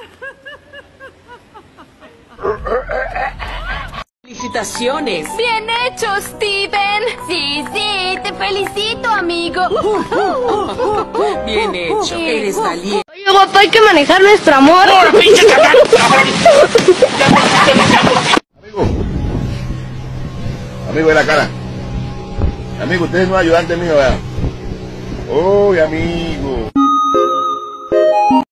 ¡Felicitaciones! ¡Bien hecho, Steven! Sí, te felicito, amigo. Bien hecho, eres valiente. Oye, guapo, hay que manejar nuestro amor. Amigo de la cara. Amigo, usted es un ayudante mío, ¿verdad? Uy, amigo.